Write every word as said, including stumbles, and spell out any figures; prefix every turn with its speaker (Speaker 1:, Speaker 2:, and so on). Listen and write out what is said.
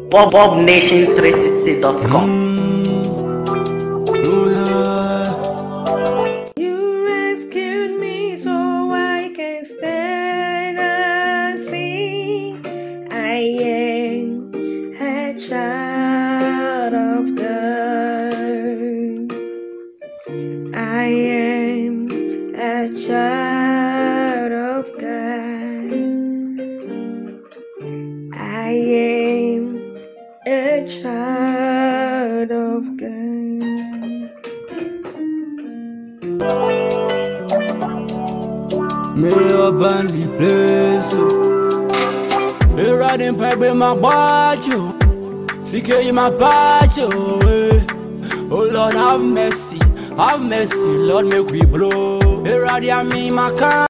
Speaker 1: bob bob nation three sixty dot com.
Speaker 2: You rescued me so I can stand and see. I am a child of God. I am a child of God. I am a child of God.
Speaker 3: Me up on the place. Me riding pipe with my bacho. C K in my bacho. Oh Lord, have mercy, have mercy, Lord, make we blow. Me riding me my car.